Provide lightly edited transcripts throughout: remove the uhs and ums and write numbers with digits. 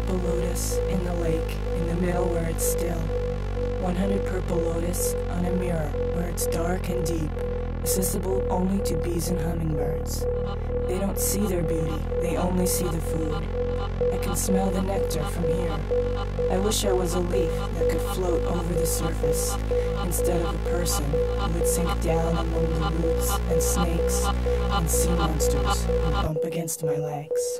purple lotus in the lake, in the middle where it's still. 100 purple lotus on a mirror where it's dark and deep, accessible only to bees and hummingbirds. They don't see their beauty, they only see the food. I can smell the nectar from here. I wish I was a leaf that could float over the surface, instead of a person who would sink down among the roots and snakes and sea monsters and bump against my legs.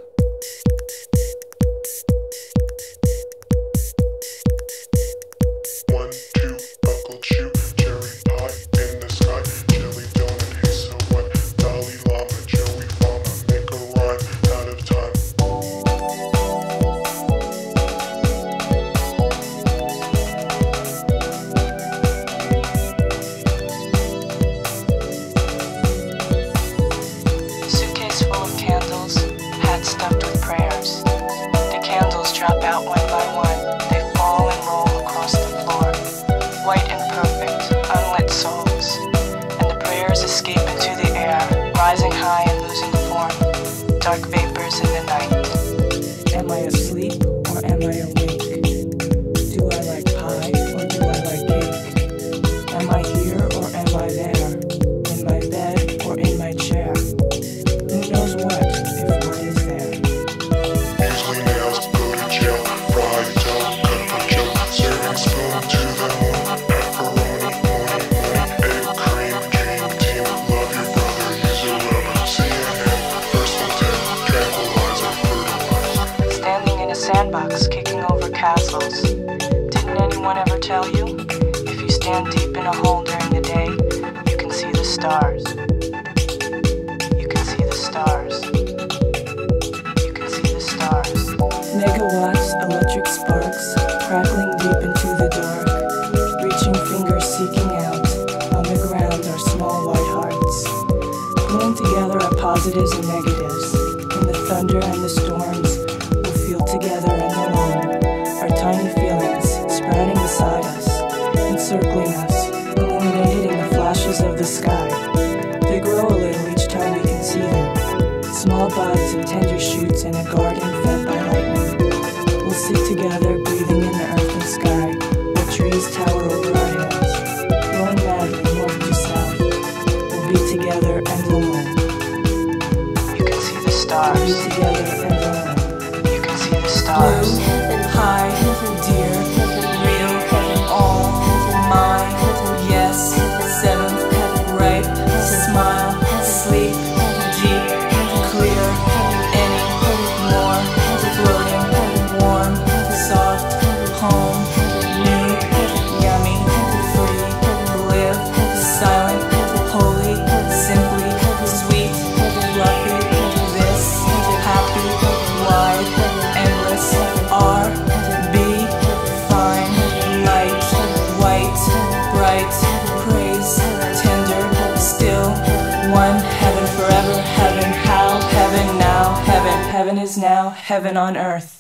Stuffed with prayers. The candles drop out one by one. They fall and roll across the floor. White and perfect, unlit souls. And the prayers escape into the air, rising high and losing form. Dark vapors in the night. Am I asleep or am I awake? Do I like pie or do I like cake? Am I here or am I there? In my bed or in my chair? Who knows what, if what is there? Easily nails, go to jail, fried dough, cut for Joe, serving spoon to the moon, macaroni, egg, cream, dream team, love your brother, use a rubber, CNN, versatile 10, tranquilizer, fertilizer. Standing in a sandbox, kicking over castles. Didn't anyone ever tell you? If you stand deep in a hole during the day, you can see the stars. You can see the stars. You can see the stars. Megawatts, electric sparks, crackling deep into the dark, reaching fingers seeking out. On the ground are small white hearts. Pulling together our positives and negatives. In the thunder and the storms, we'll feel together and alone. Our tiny feelings sprouting beside us, encircling us, illuminated in the flashes of the sky. They grow a little each time we can see them. Small buds and tender shoots in a garden fed by lightning. We'll sit together, breathing in the earth and sky, where trees tower over our heads. Growing madly north to south, we'll be together and alone. You can see the stars. We'll be together and alone. You can see the stars. Blue, high, dear, real, all, mine, yes, seventh, ripe, smile, sleep, deep, clear, any, more, floating, warm, soft, home, new, yummy, free, live, silent, holy, simply, sweet, fluffy, this, happy, wide, endless, R, B, fine, light, white, bright, praise, tender, still, one, heaven forever, heaven, how, heaven now, heaven is now, heaven on earth.